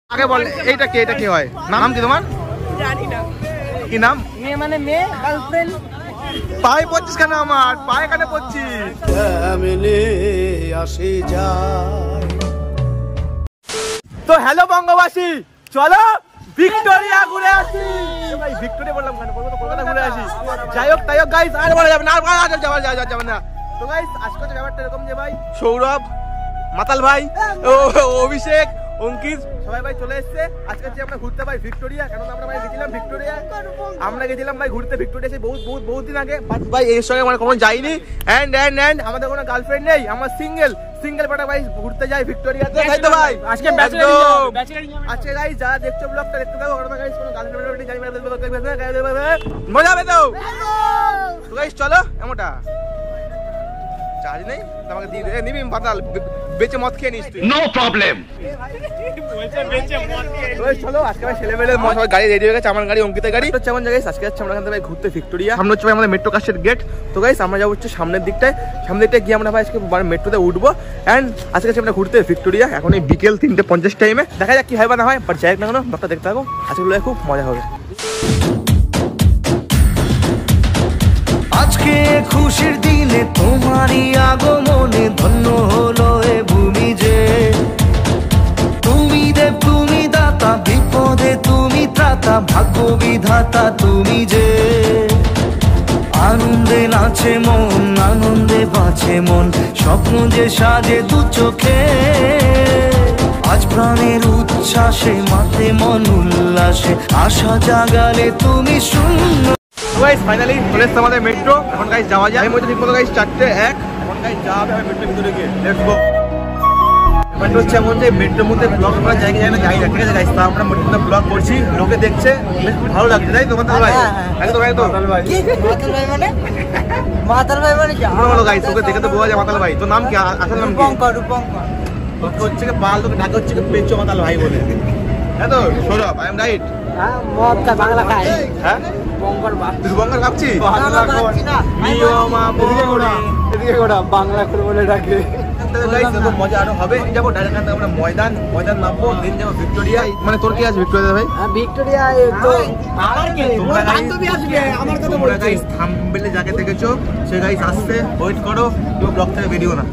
আগে বল এইটা কে হয়? নাম কি তোমার? জানি না। কি নাম? মেয়ে মানে মেয়ে, গার্লফ্রেন্ড। পায়ে পড়ছিস কেন আমার? পায়ে কেন পড়ছিস? তো হ্যালো বঙ্গবাসী, চলো ভিক্টোরিয়া ঘুরে আসি। ভাই ভিক্টোরিয়া বললাম কেন? কলকাতা ঘুরে আসি। যাই হোক তাই হোক গাইস, আর বলা যাবে না, যাবে না। তো গাইস আজকে তো ব্যাপারটা এরকম যে ভাই সৌরভ, মাতাল ভাই, অভিষেক, অঙ্কিত সবাই ভাই চলে এসছে। আজকে আমরা ঘুরতে ভাই ভিক্টোরিয়া, কারণ আমরা ভাই গেছিলাম ভিক্টোরিয়া, আমরা গেছিলাম ভাই ঘুরতে ভিক্টোরিয়া সেই বহুত দিন আগে। ভাই এর সঙ্গে মানে কোনো যাইনি। এন্ড আমাদের কোনো গার্লফ্রেন্ড নেই, আমরা সিঙ্গেল পাটা ভাই ঘুরতে যাই ভিক্টোরিয়াতে। তাই তো ভাই আজকে আজকে গাইস যারা দেখছো ব্লগটা দেখতে থাকো, কারণ গাইস কোনো গার্লফ্রেন্ড নেই, মজা হবে তো। গাইস চলো এমনটা চার্জ নেই আমাকে দিয়ে দে, নিবি বাতাল বেচে মদ খেয়ে নিস তুই, নো প্রবলেম। চলো আজকে ভাই ছেলেমেলে সবাই গাড়ি রেডি হয়ে গেছে, আমার গাড়ি অঙ্কিতের গাড়ি হচ্ছে। এমন জায়গায় আজকে যাচ্ছি আমরা এখান থেকে ঘুরতে ভিক্টোরিয়া। সামনে হচ্ছে ভাই আমাদের মেট্রো কাছের গেট। তো গাইস আমরা যাবো হচ্ছে সামনের দিকটায় গিয়ে আমরা ভাই আজকে মেট্রোতে উঠবো। অ্যান্ড আজকে আমরা ঘুরতে ভিক্টোরিয়া, এখন এই বিকেল 3:50 টাইমে। দেখা যাক কি হয় বা না হয়, বাট যাই হোক না কেন ব্লগটা দেখতে থাকো, আজকে খুব মজা হবে। আজকে খুশির দিনে তোমারই আগমনে ধন্য হলো এ ভূমি যে, তুমি দেব তুমি দাতা, বিপদে তুমি ত্রাতা, ভাগ্য বিধাতা তুমি যে। আনন্দে নাচে মন, আনন্দে বাঁচে মন, স্বপ্ন যে সাজে দু চোখে। আজ প্রাণের উচ্ছ্বাসে মাতে মন উল্লাসে, আশা জাগালে তুমি শূন্য। গাইস ফাইনালি চলে এসেছে আমাদের মেট্রো। এখন গাইস যাওয়া যায়। আমি মধ্যে ঠিক মতো গাইস 4:01। এখন গাইস যাওয়া হবে মেট্রোর ভিতরে গিয়ে। Let's go. মেট্রো হচ্ছে এমন যে মেট্রোর মধ্যে ব্লগ করার জায়গা যায় না, ঠিক আছে গাইস? তা আমরা মেট্রোতে ব্লগ করছি, লোকে দেখছে, বেশ ভালো লাগছে, তাই তো মাতাল ভাই? একদম মাতাল ভাই। মাতাল ভাই মানে কি? ভালো গাইস, ওকে দেখে তো বোঝা যায় মাতাল ভাই। তো নাম কি? আসল নাম কি? রূপঙ্কর। তোকে হচ্ছে বাল, তোকে ঢাকা হচ্ছে পেঁচো মাতাল ভাই বলে। হ্যাঁ তো সৌরভ, আই এম রাইট? হ্যাঁ, মদ কা বাংলা খায়। হ্যাঁ বঙ্গর বাপ। তুই বঙ্গর ভাবছিস? বাংলা খাচ্ছি না। এদিকে গোড়া বাংলা করে বলে ডাকে। মজা আরো হবে। যাবো ডাইরেক্ট আমরা ময়দান নামবো, দেন যাবো ভিক্টোরিয়া। মানে তোর কি আছে ভিক্টোরিয়া ভাই? ভিক্টোরিয়া তো আমার কি বান্ধবী আসবে, আমার কথা বলছি। গাইস থাম্বনেলে যাকে দেখেছো সে গাইস আসছে, ওয়েট করো, কেউ ব্লগ থেকে বেরিও না।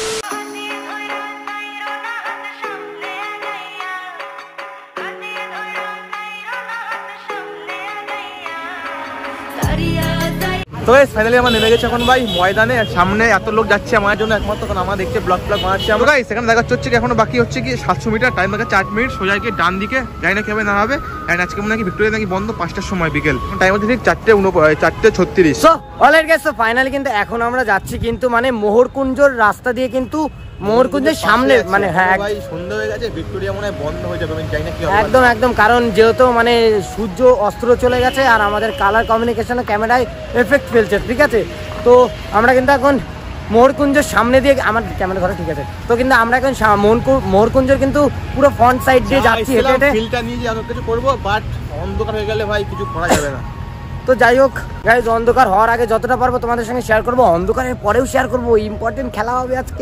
তো গাইস ফাইনালি আমরা নেমে গেছি এখন ভাই ময়দানে। সামনে এত লোক যাচ্ছে আমার জন্য একমাত্র, কারণ আমরা দেখছি ব্লগ বানাচ্ছি আমরা। গাইস এখানে দেখা হচ্ছে কি এখনো বাকি হচ্ছে কি 700 মিটার, টাইম লাগে 4 মিনিট। সোজা গিয়ে ডান দিকে, জানি না কিভাবে দাঁড়াবে। এন্ড আজকে মনে হয় ভিক্টোরিয়া নাকি বন্ধ 5টার সময় বিকেল। টাইম হচ্ছে ঠিক 4:36। সো অলরাইট গাইস, তো ফাইনালি কিন্তু এখন আমরা যাচ্ছি কিন্তু মানে মোহরকুঞ্জর রাস্তা দিয়ে, কিন্তু মোহরকুঞ্জের সামনে মানে হ্যাঁ ভাই সন্ধ্যা হয়ে গেছে, ভিক্টোরিয়া মনে হয় বন্ধ হয়ে যাবে, আমি জানি না কি হবে। একদম কারণ যেহেতু মানে সূর্য অস্ত্র চলে গেছে আর আমাদের কালার কমিউনিকেশনে ক্যামেরায় এফেক্ট ফেলছে, ঠিক আছে? তো আমরা কিন্তু এখন মোহরকুঞ্জের সামনে দিয়ে, আমার ক্যামেরা ধরে ঠিক আছে, তো কিন্তু আমরা এখন মোহরকুঞ্জের কিন্তু পুরো ফ্রন্ট সাইড দিয়ে যাচ্ছি হেঁটে হেঁটে। ফিল্টার নিয়ে যে অনেক কিছু করবো, বাট অন্ধকার হয়ে গেলে ভাই কিছু করা যাবে না। তো যাই হোক গাইস, অন্ধকার হওয়ার আগে যতটা পারবো তোমাদের সঙ্গে শেয়ার করবো, অন্ধকারের পরেও শেয়ার করবো। ইম্পর্টেন্ট খেলা হবে আজকে।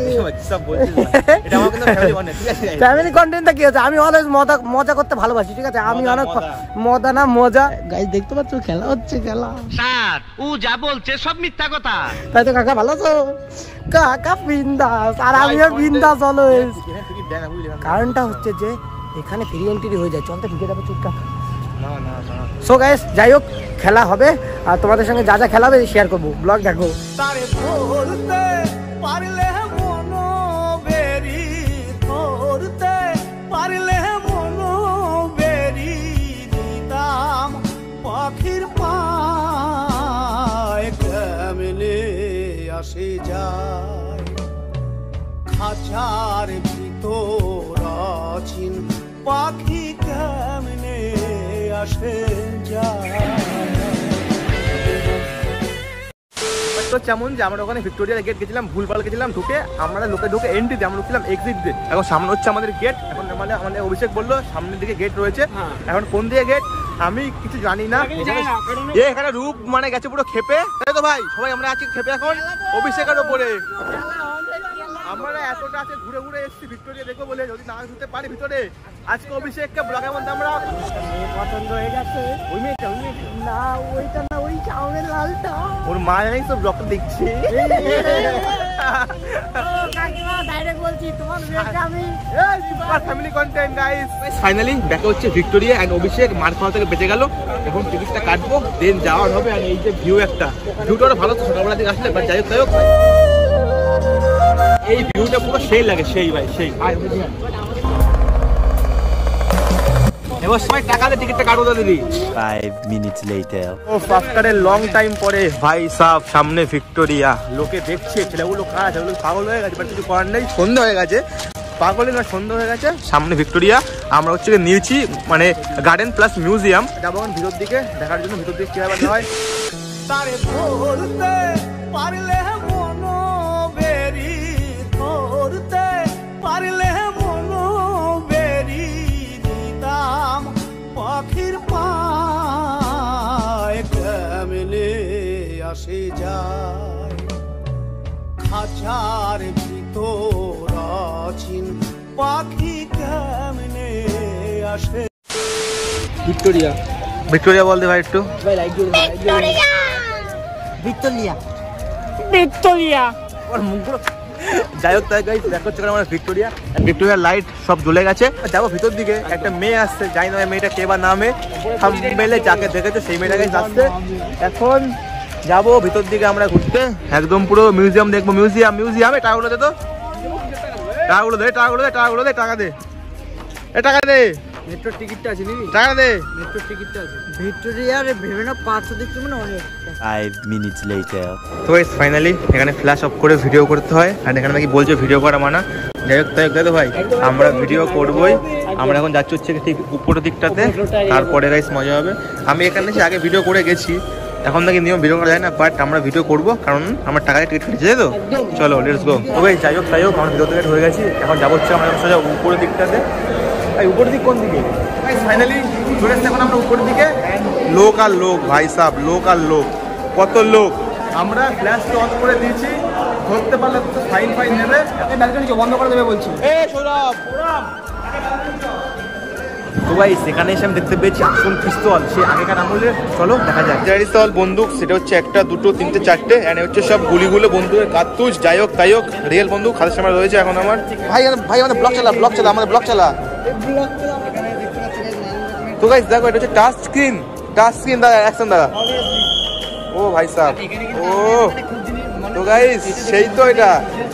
ফ্যামিলি কন্টেন্টটা কি হচ্ছে, আমি অলওয়েজ মজা করতে ভালোবাসি, ঠিক আছে? আমি অনেক মজা গাইস, দেখতে পাচ্ছ খেলা হচ্ছে, খেলা স্যার ও যা বলছে সব মিথ্যা কথা। তাই তো কাকা ভালো আছো? কাকা বিন্দাস, আর আমিও বিন্দাস অলওয়েজ। কারণটা হচ্ছে যে এখানে ফ্রি এন্ট্রি হয়ে যায়, চলতে ঢুকে যাবে চুপচাপ। সো গাইস যাই হোক খেলা হবে, আর তোমাদের সঙ্গে যা যা খেলা হবে শেয়ার করবো, ব্লগ দেখো। পাখির পায় কেমনে আসে যায়, খাঁচার ভিতর আছিন পাখি কেমনে আসে যায়। যেমন যে আমরা ওখানে ভিক্টোরিয়া গেট গেছিলাম, ভুলভাল গেছিলাম, ঢুকে আমরা ঢুকে এন্ট্রি দিয়ে আমরা ঢুকলাম এক্সিট দিয়ে। এখন সামনে হচ্ছে আমাদের গেট। এখন মানে আমাদের অভিষেক বললো সামনের দিকে গেট রয়েছে, এখন কোন দিকে গেট আমি কিছু জানি না। এখানে রূপ মানে গেছে পুরো খেপে, তাই তো ভাই? সবাই আমরা আছি খেপে এখন অভিষেকের ওপরে। আমরা এতটা আছে ঘুরে ঘুরে এসেছি ভিক্টোরিয়া দেখবো বলে, যদি না ঘুরতে পারি ভিতরে আজকে অভিষেককে ব্লগের মধ্যে আমরা পছন্দ হয়ে গেছে। ওই মেয়েটা না ওইটা না, ওই চাউমের লালটা। ওর মা জানি তো ব্লগটা দেখছি। কাকিমা ডাইরেক্ট বলছি তোমার মেয়েকে আমি ফ্যামিলি কন্টেন্ট গাইস। ফাইনালি দেখা হচ্ছে ভিক্টোরিয়া এন্ড অভিষেক মার খাওয়া থেকে বেঁচে গেল। এখন টিকিটটা কাটবো, দেন যাওয়ার হবে। আর এই যে ভিউ, একটা ভিউটা ভালো তো, সকালবেলা দিকে আসলে বাট যাই হোক এই ভিউটা পুরো সেই লাগে, সেই ভাই সেই। এবার সবাই টাকা দিয়ে টিকিটটা কাটবো তো দিদি। 5 minutes later. ও আফটার লং টাইম পরে ভাই সাহেব সামনে ভিক্টোরিয়া, লোকে দেখছে, ছেলেগুলো কাজ ওগুলো পাগল হয়ে গেছে, বাট কিছু করার নেই, সন্ধ্যা হয়ে গেছে। পাগলের না, সন্ধ্যা হয়ে গেছে। সামনে ভিক্টোরিয়া, আমরা হচ্ছে নিয়েছি মানে গার্ডেন প্লাস মিউজিয়াম যাবো এখন ভিতর দিকে দেখার জন্য। ভিতর দিকে কিভাবে হয় তারে ধরতে পারলে মনো বেরি, ধরতে পারলে মনো বেরি দিতাম পাখির পায়, কেমনে আসে যায় খাঁচার ভিতর আছিন পাখি, কেমনে আসে। ভিক্টোরিয়া, ভিক্টোরিয়া বলতে ভাই একটু। ভাই লাইক দিও, ভিক্টোরিয়া ভিক্টোরিয়া ওর মুখগুলো যাই হোক তাই গাইস, দেখা হচ্ছে আমরা ভিক্টোরিয়া। ভিক্টোরিয়ার লাইট সব জ্বলে গেছে। যাবো ভিতর দিকে, একটা মেয়ে আসছে, জানি না মেয়েটা কে বা নামে, থাম্বনেইলে যাকে দেখেছো সেই মেয়েটা গাইস আসছে। এখন যাবো ভিতর দিকে আমরা ঘুরতে, একদম পুরো মিউজিয়াম দেখবো। মিউজিয়ামে টাকাগুলো দে তো, টাকাগুলো দে, টাকাগুলো দে, টাকাগুলো দে, টাকা দে, এ টাকা দে। মেট্রোর টিকিটটা আছে নাকি? টাকা দে। মেট্রোর টিকিটটা আছে ভিক্টোরিয়ার বিভিন্ন পার্টস দেখছি মানে অনেক। 5 minutes later. তো গাইস ফাইনালি এখানে ফ্ল্যাশ অফ করে ভিডিও করতে হয়, আর এখানে নাকি বলছে ভিডিও করা মানা। যাই হোক তাই তো ভাই, আমরা ভিডিও করবোই। আমরা এখন যাচ্ছি হচ্ছে ঠিক উপরের দিকটাতে, তারপরে গাইস মজা হবে। আমি এখানে এসে আগে ভিডিও করে গেছি, এখন নাকি নিয়ম ভিডিও করা যায় না, বাট আমরা ভিডিও করবো কারণ আমার টাকায় টিকিট কেটেছে তো। চলো লেটস গো। তো ভাই যাই হোক তাই হোক, আমার ভিডিও টিকিট হয়ে গেছি। এখন যাবো হচ্ছে আমরা সোজা উপরের দিকটাতে। উপরের দিক কোন দিকে? ফাইনালি চলে এসেছি এখন আমরা উপরের দিকে। লোক আর লোক ভাই সাহেব, লোক আর লোক, কত লোক। আমরা ফ্ল্যাশটা অন করে দিয়েছি, ধরতে পারলে তো ফাইন নেবে, ব্যালকনিকে বন্ধ করে দেবে বলছি। তো ভাই সেখানে এসে আমি দেখতে পেয়েছি আসল পিস্তল, সে আগেকার আমলের। চলো দেখা যায়। পিস্তল বন্দুক, সেটা হচ্ছে একটা, দুটো, তিনটে, চারটে, এন্ড হচ্ছে সব গুলিগুলো বন্দুকের কার্তুজ। যাই হোক তাই হোক, রিয়েল বন্দুক হাতের সামনে রয়েছে এখন আমার। ভাই ভাই আমাদের ব্লক চালা, আমাদের ব্লক চালা। তো গাইস দেখো, এটা হচ্ছে টাচ স্ক্রিন দাদা, অ্যাকশন দাদা। ও ভাই সাহেব, ও তো গাইস সেই তো এটা।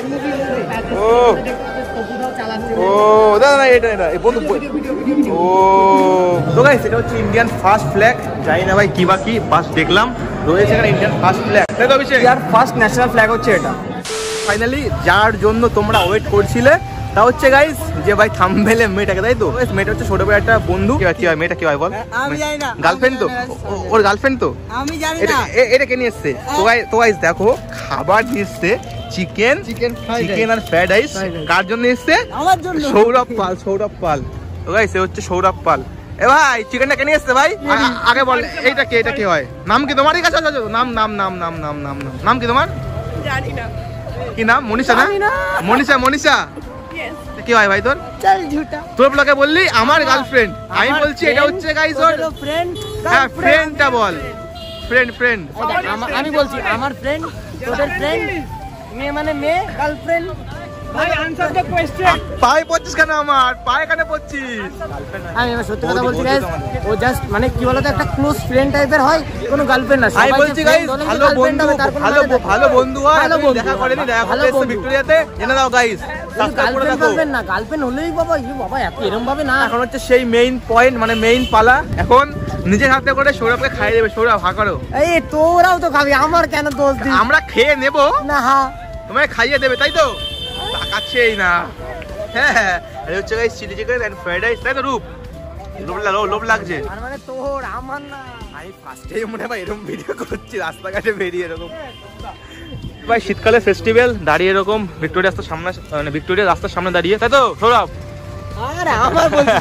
ও দাদা না, এটা বন্ধু। ও তো গাইস এটা হচ্ছে ইন্ডিয়ান ফার্স্ট ফ্ল্যাগ। জানি না ভাই কি বাকি, বাস দেখলাম রয়েছে এখানে ইন্ডিয়ান ফার্স্ট ফ্ল্যাগ, তাই তো অভিষেক? ইয়ার ফার্স্ট ন্যাশনাল ফ্ল্যাগ হচ্ছে এটা। ফাইনালি যার জন্য তোমরা ওয়েট করছিলে, তা হচ্ছে গাইস যে ভাই থাম্বনেইলে মেয়েটাকে, তাই তো? মেয়েটা হচ্ছে ছোট বড় একটা বন্ধু। কি হয় মেয়েটা, কি হয় বল? আমি জানি না। গার্লফ্রেন্ড তো, ওর গার্লফ্রেন্ড তো। আমি জানি না। এটা কে নিয়ে এসছে? তো গাইস দেখো, খাবার নিয়ে এসছে চিকেন আর ফ্রাইড রাইস। কার জন্য এসছে? আমার জন্য। সৌরভ পাল। তো গাইস এ হচ্ছে সৌরভ পাল। এ ভাই চিকেনটা কে নিয়ে এসছে ভাই? আগে বল এটা কে হয়? নাম কি তোমারই কাছে? নাম কি তোমার? জানি না। কি নাম? মনীষা না? মনীষা কি হয় ভাই তোর? চল ঝুটা। তোর ব্লগে বললি আমার গার্লফ্রেন্ড, আমি বলছি এটা হচ্ছে গাইস ওর ফ্রেন্ড। হ্যাঁ ফ্রেন্ডটা বল, ফ্রেন্ড। আমি বলছি আমার ফ্রেন্ড, তোদের ফ্রেন্ড, মেয়ে মানে মেয়ে, গার্লফ্রেন্ড। ভাই আনসার দ্য কোশ্চেন। পায়ে পড়ছিস কেন? আমার পায়ে কেন পড়ছিস? আমি সত্যি কথা বলছি গাইস, ও জাস্ট মানে কি বলতো, একটা ক্লোজ ফ্রেন্ড টাইপের হয়, কোনো গার্লফ্রেন্ড না। আমি বলছি গাইস ভালো বন্ধু হয়, দেখা করেনি, দেখা করতে এসে ভিক্টোরিয়াতে, জেনে দাও গাইস। গার্লফ্রেন্ড না, গার্লফ্রেন্ড হলেই বাবা এত এরকম ভাবে না। এখন হচ্ছে সেই মেইন পয়েন্ট, মানে মেইন পালা। এখন নিজের হাতে করে সৌরভকে খাইয়ে দেবে। সৌরভ হা করো। এই তোরাও তো খাবি, আমার কেন দোষ দিস? আমরা খেয়ে নেবো না, হ্যাঁ তোমায় খাইয়ে দেবে, তাই তো? তাকাচ্ছেই না। হ্যাঁ এটা হচ্ছে guys chilli chicken and fried rice, তাই তো? লোভ লাগছে। আর মানে তোর, আমার না। আমি ফার্স্টেই মনে হয় এরকম ভিডিও করছি রাস্তাঘাটে বেরিয়ে এরকম। ভাই শীতকালে ফেস্টিভ্যাল, দাঁড়িয়ে এরকম ভিক্টোরিয়া রাস্তার সামনে, মানে ভিক্টোরিয়া রাস্তার সামনে দাঁড়িয়ে, তাই তো সৌরভ? আরে আমার বলছিস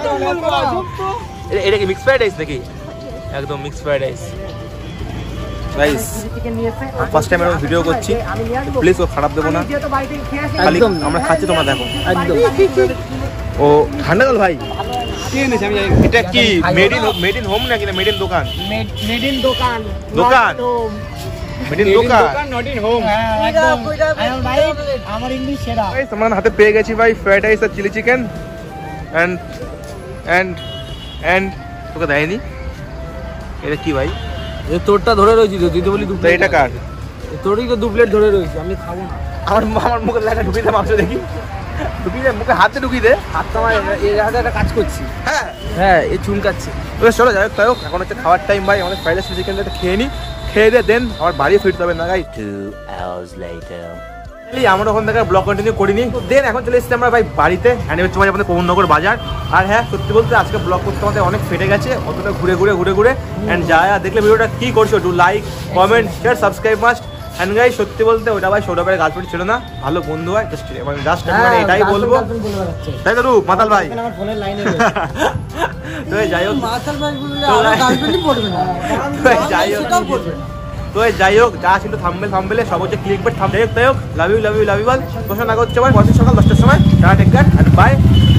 এটা কি মিক্স ফ্রাইড রাইস নাকি? একদম mix fried rice. Guys, first time আমি ভিডিও করছি, প্লিজ ও খারাপ দেবো না, খালি আমরা খাচ্ছি তোমরা দেখো। ও ঠান্ডা জল ভাই, এটা কি মেড ইন হোম নাকি মেড ইন দোকান? মেড ইন দোকান, দোকান মেড ইন দোকান, নট ইন হোম। ভাই আমার ইংলিশ সেরা। গাইস আমরা হাতে পেয়ে গেছি ভাই ফ্রাইড রাইস আর chilli chicken and and and তোকে দেয়নি এটা কি ভাই? এই তোরটা ধরে রয়েছি তো, তুই তো বলি তো এটা কার? তোরই তো 2 প্লেট ধরে রয়েছে, আমি খাবো না। আমার মুখে লাগা ঢুকিয়ে দে মাংস দেখি, ঢুকিয়ে দে মুখে, হাতে ঢুকিয়ে দে। হাত আমার এই হাতে একটা কাজ করছি। হ্যাঁ হ্যাঁ এই চুলকাচ্ছে। ওকে চলো যাই হোক তাই হোক, এখন হচ্ছে খাওয়ার টাইম ভাই, আমাদের ফ্রাইড রাইস চিকেনটা খেয়ে নিই, খেয়ে দিয়ে দেন আবার বাড়ি ফিরতে হবে না গাই। 2 hours later. আমরা ওখান থেকে ব্লগ কন্টিনিউ করিনি, দেন এখন চলে এসেছি আমরা ভাই বাড়িতে, হ্যান্ড হচ্ছে ভাই আমাদের পবননগর বাজার। আর হ্যাঁ সত্যি বলতে আজকে ব্লগ করতে আমাদের অনেক ফেটে গেছে, অতটা ঘুরে ঘুরে অ্যান্ড যা দেখলে ভিডিওটা কি করছো, do like comment share subscribe must. And guys সত্যি বলতে ওটা ভাই সৌরভের গার্লফ্রেন্ড ছিল না, ভালো বন্ধু হয়, জাস্ট মানে এটাই বলবো, তাই তো রূপ মাতাল ভাই। আমার ফোনের লাইনে তো যাই হোক মাতাল ভাই বললে আমার গার্লফ্রেন্ডই পড়বে না, যাই হোক যা ছিল থাম্বনেলে সব হচ্ছে ক্লিকবেট থাম্বনেল। যাই হোক লাভ ইউ বল ঘোষণা করছে ভাই, সকাল 10টার সময়। Tata take care and by.